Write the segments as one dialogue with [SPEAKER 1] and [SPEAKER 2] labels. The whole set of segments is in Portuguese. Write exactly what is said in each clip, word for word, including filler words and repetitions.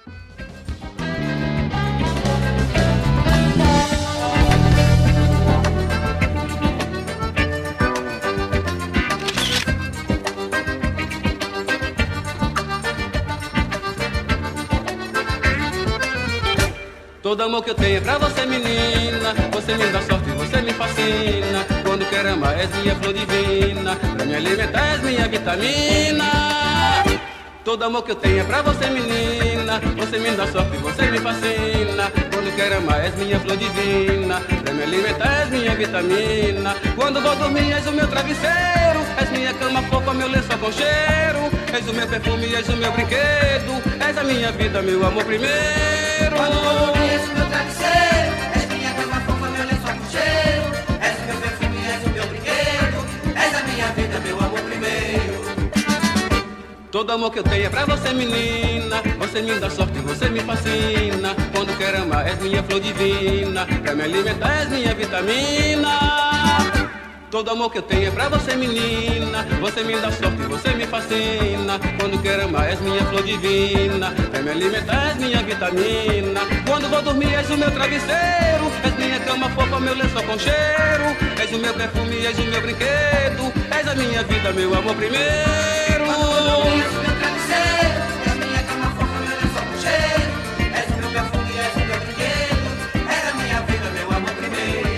[SPEAKER 1] Todo amor que eu tenho é pra você, menina. Você me dá sorte, você me fascina. Quando quero amar, és minha flor divina. Pra me alimentar, és minha vitamina. Todo amor que eu tenho é pra você, menina. Você me dá sorte, você me fascina. Quando quero amar, és minha flor divina. Pra me alimentar, és minha vitamina. Quando vou dormir, és o meu travesseiro. És minha cama fofa, meu lençol com cheiro. És o meu perfume, és o meu brinquedo. És a minha vida, meu amor primeiro.
[SPEAKER 2] Quando vou dormir, és o meu travesseiro. És minha cama fofa, meu lençol com cheiro. És o meu perfume, és o meu brinquedo. És a minha vida, meu amor primeiro.
[SPEAKER 1] Todo amor que eu tenho é pra você, menina. Você me dá sorte, você me fascina. Quando quero amar, és minha flor divina. Pra me alimentar, és minha vitamina. Todo amor que eu tenho é pra você, menina. Você me dá sorte, você me fascina. Quando quero amar, és minha flor divina. Pra me alimentar, és minha vitamina. Quando vou dormir, és o meu travesseiro. És minha cama fofa, meu lençol com cheiro. És o meu perfume, és o meu brinquedo. És a minha vida, meu amor primeiro.
[SPEAKER 2] Quando vou dormir, és o meu travesseiro. És minha cama fofa, meu lençol com cheiro. És o meu perfume, és o meu brinquedo. És a minha vida, meu amor primeiro.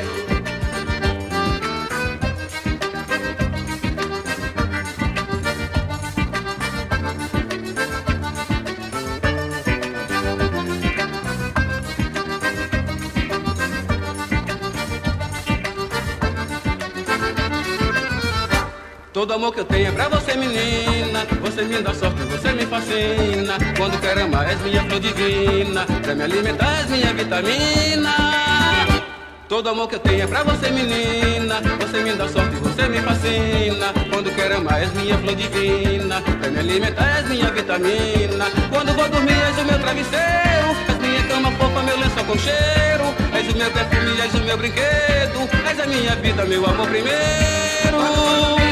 [SPEAKER 1] Todo amor que eu tenho é pra você, menina. Você me dá sorte, você me fascina. Quando quero amar, és minha flor divina. Pra me alimentar, és minha vitamina. Todo amor que eu tenho é pra você, menina. Você me dá sorte, você me fascina. Quando quero amar, és minha flor divina. Pra me alimentar, és minha vitamina. Quando vou dormir, és o meu travesseiro. És minha cama fofa, meu lençol com cheiro. És o meu perfume, és o meu brinquedo. És a minha vida, meu amor primeiro.